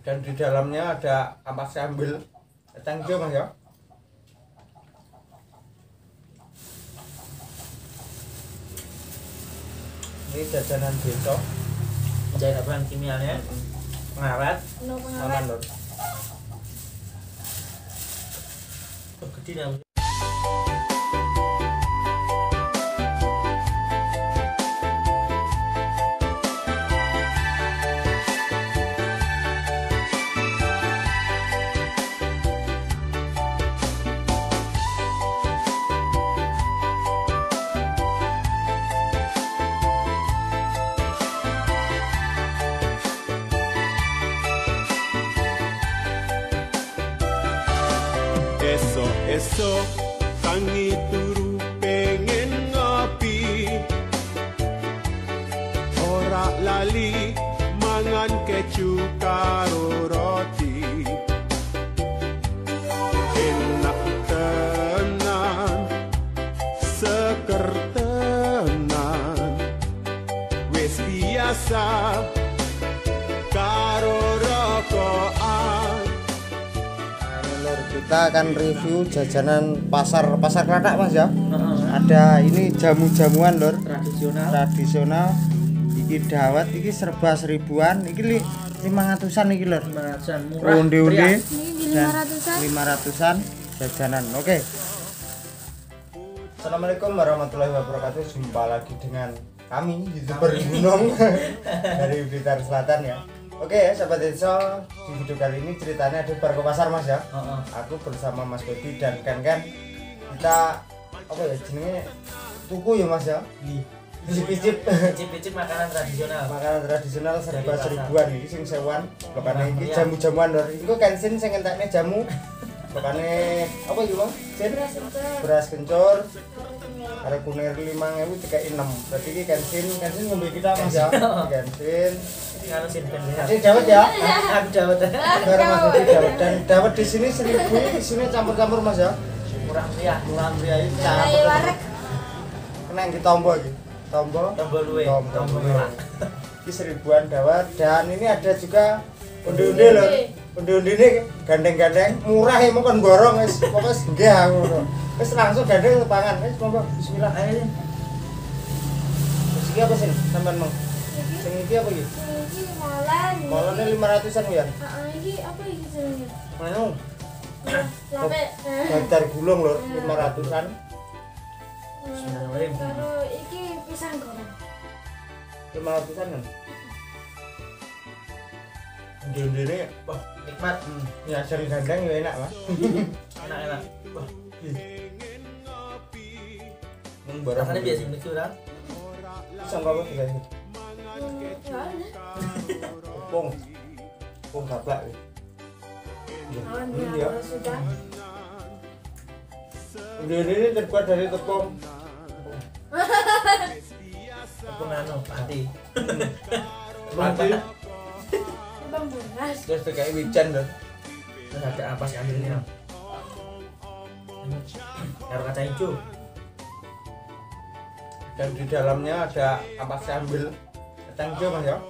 Dan di dalamnya ada ampas sambil kacang hijau mas ya. Ini jajanan besok. Menjadi bahan kimianya pengawet Makan lor. gede dah. Esok tangi turu pengen ngopi, ora lali mangan keju karo roti. Enak tenan, seger tenan, wis biasa karo rokokan. Kita akan review jajanan pasar Kladak mas ya. Ada ini jamu-jamuan lor tradisional. Iki dawet iki serba seribuan. Iki 500-an iki lor. 500-an murah. Onde-onde Ini 500-an. 500-an jajanan. Oke. Assalamualaikum warahmatullahi wabarakatuh. Jumpa lagi dengan kami YouTuber Gunung dari Blitar Selatan ya. Oke ya sahabat Denso, di video kali ini ceritanya di Bargo Pasar mas ya. Aku bersama Mas Baby dan Ken kita apa ya jenenge tuku ya mas ya. Icip-icip makanan tradisional serba seribuan iki sing sewan. Lokane iki jamu-jamuan lho. Iku kensin sing entekne jamu. Lokane apa iki Bang? Beras kencur. Ada kunir 5.000 dikai 6. Berarti iki kensin ngombe kita mas ya. Kensin ngalusin Ini dawet ya? Aku dawet. Bareng Mas Baby dawet. Dan dawet di sini 1.000, di sini campur-campur mas ya. Murah meriah Ini campur. Kena yang ditombo iki. Tombo luwe. Tombo luwe. Ini 1.000-an dawet dan ini ada juga onde-onde lho. Onde-onde ini gandeng-gandeng murah ya mau kan gorong wis pokoke nggih aku. Wis langsung gandeng pangan. Wis monggo bismillah. Ayo. Iki apa sih sampean mau? Sing iki apa iki? Ini molen. Molone 500-an ya. Ini apa iki jenenge? Mau. Lape. Bantar gulung lho 500-an. Karo iki pisang goreng. 500-an kan. Onde-onde wah nikmat. Ya sering gandeng ya enak Mas. Enak. Wah, Barang rasanya biasa lucu kan? pisang apa guys? Pung gaplak. Ini ya. Sudah. Ini terbuat dari tepung. Tepung pati. Mati. Bang beras. Terus kayak wijen loh. Terus ada ampas ambilnya. Taruh kacang hijau. Dan di dalamnya ada ampas sambil kacang hijau mas ya.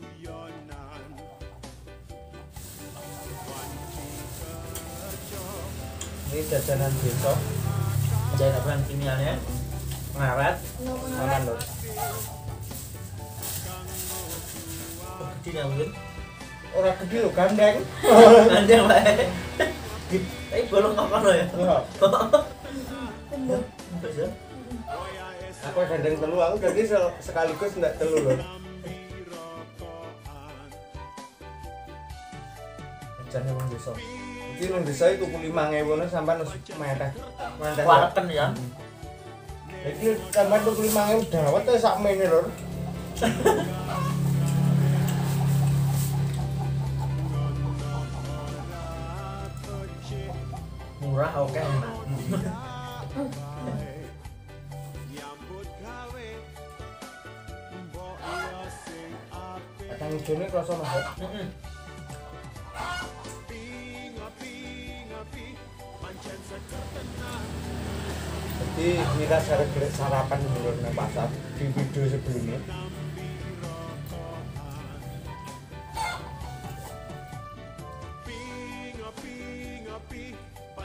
Ini jajanan besok. Menjadi bahan kimianya pengawet Makan lor. gede dah mungkin. Orang gede lo gandeng. Gandeng bae. Tapi bolong apa lo ya? Aku gandeng telu aku jadi sekaligus enggak telu loh. Jajan yang besok. Iki nang desa itu 5.000 sampai nus menteh. Warken ya. Iki sampai 25.000 dawet ya sak mene lho. Murah oke enak. Kacang hijaunya kerasa mas ya? Jadi kita sarapan dulu di pasar di video sebelumnya.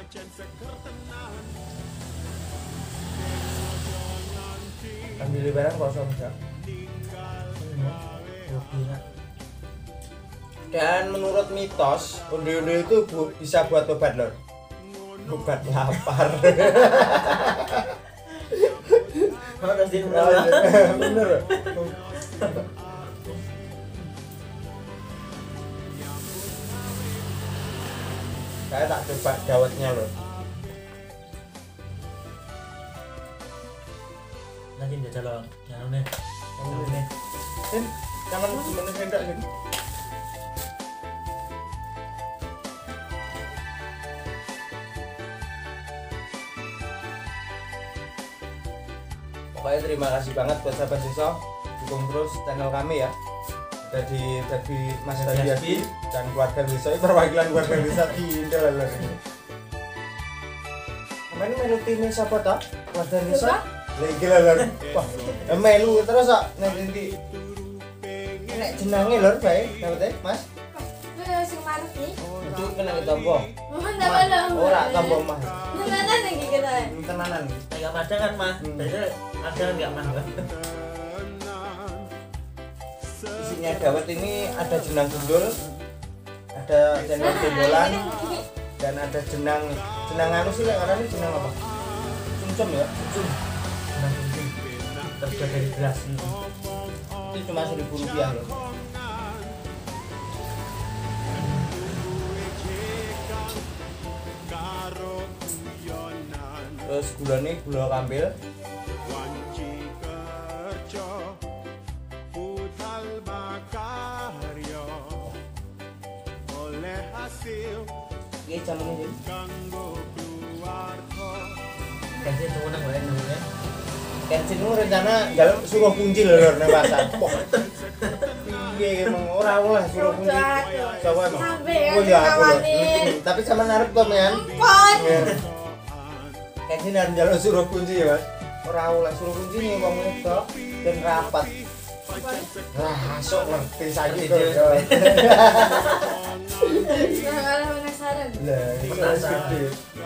Ambil barang kosong ya. Dan menurut mitos, onde-onde itu bisa buat obat lor. Obat lapar. Bener. Saya tak coba dawetnya loh. Nanti dia jalan, jangan nih. Sin, jangan gimana hendak Sin. Pokoknya terima kasih banget buat sahabat Deso, dukung terus channel kami ya. Dari Mas Dadi dan keluarga Deso, perwakilan keluarga Deso di Intel ini. Kemarin melu timnya siapa toh? Keluarga Deso? Lagi lor. Wah, melu terus kok nanti nek jenenge lor bae, dapet Mas. Sing manis nih. Itu kena ditompo. Ora tompo Mas. Tenanan iki kita. Tenanan. Enggak ada kan, Mas? Biasanya ada enggak Mas? Isinya dawet ini ada jenang gundul, ada jenang gundulan, dan ada jenang anu sih lek arane jenang apa? Sumsum ya, sumsum. Terbuat dari gelas. Itu cuma Rp1.000 loh. Terus gulanya gula kambil. Wanci kerja budal makarya oleh hasil Ini jam ini sih. kanggo keluarga. Kasih tunggu nang wae namanya. Kensin itu rencana jalan suruh kunci lho nang pasar. Iya emang ora oleh suruh kunci. Coba emang. Oh ya aku lho. Tapi sama narep to men. Kensin harus jalan suruh kunci ya Mas. Ora oleh suruh kunci nih wong wedok dan rapat. Lah sok ngerti saiki kok. Nah, penasaran. Lah iki wis gede.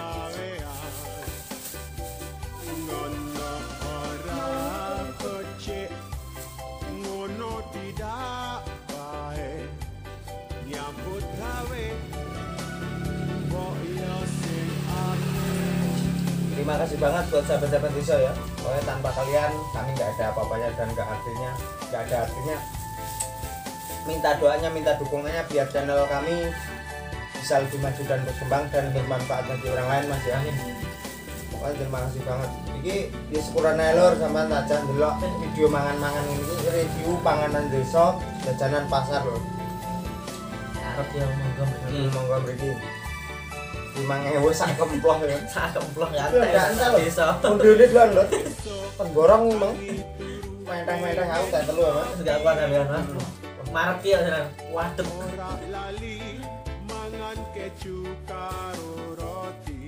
Ngono ora becik, ngono tidak baik. Nyambut gawe kok ya sing Terima kasih banget buat sahabat-sahabat Deso ya. Pokoknya tanpa kalian kami nggak ada apa-apanya dan nggak ada artinya. Minta doanya, minta dukungannya biar channel kami bisa lebih maju dan berkembang dan bermanfaat bagi orang lain Mas ya. Pokoknya terima kasih banget. Iki di sepurane lur sampean aja ndelok video mangan-mangan ini review panganan Deso jajanan pasar lho. Arep ya monggo mriki. Monggo mriki. 5.000 sak kemploh ya. Sak kemploh Enggak ngantek. Desa. Undulit lho lho. Penggorong emang. Menteng-menteng aku tak telu ya Mas. Enggak kuat sampean, Mas. Marep ya tenan. Wadep. ora lali mangan keju karo roti.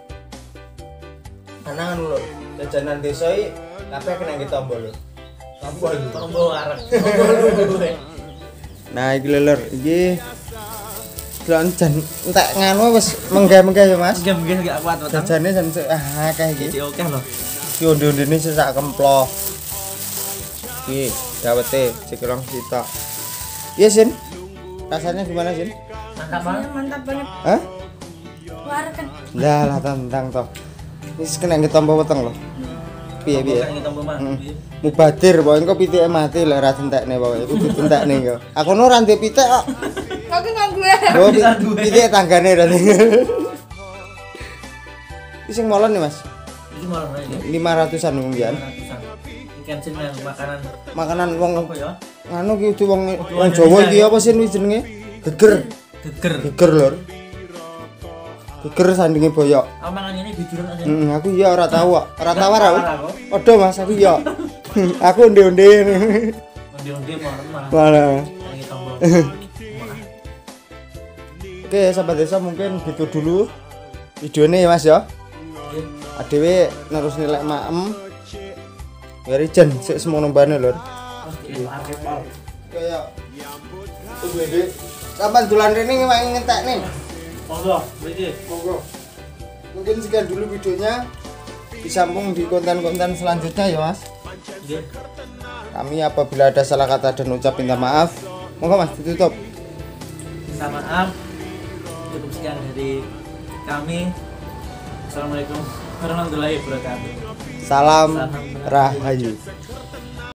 Anangan lho. Jajanan Deso iki kabeh kena tombol lho. Tombol arek. Nah, iki lho lur, iki delon jan entek nganu wis menggah-menggah ya Mas. Nggih enggak kuat tenan. Jajane jan akeh iki. Jadi oke lho. Iki onde-ondene sak kemploh. Iki dawete cekelong sitok. Iya Sin. Rasanya gimana Sin? Mantap banget. Mantap banget. Hah? Warken. Lah lah tentang toh. Wis kena ngetompo weteng lho. Piye piye? Tombol Mas. Mubadir pokoke engko pitike mati lek ora entekne pokoke kudu entekne engko. Aku no ora ndek pitik kok. Kok nang gue. Oh, pitik tanggane ra. Iki sing molon nih Mas. Iki malah ini. 500-an mungkin. Ikan jeneng makanan Makanan wong apa ya? anu ki kudu wong Jawa iki apa sih jenenge? Geger. Geger. Geger lur. Geger sandinge boyok. Aku mangan ini bijuran aja. Aku iya ora tahu kok. Ora tawar aku. Padha Mas aku iya. Aku onde-onde. Onde-onde malah. Malah. Lagi tombol. Oke, sahabat Deso mungkin gitu dulu videonya ya Mas ya. Adewe nerus nilai maem. Ngeri jan sik semono bane lur. Kaya tunggu Dek. Kapan dolan rene ngentek nih. Monggo, mriki. Monggo. Mungkin sekian dulu videonya. Disambung di konten-konten selanjutnya ya Mas. Nggih. Kami apabila ada salah kata dan ucap minta maaf. Monggo Mas ditutup. Minta maaf. Cukup sekian dari kami. Assalamualaikum warahmatullahi wabarakatuh. Salam Salam Rahayu.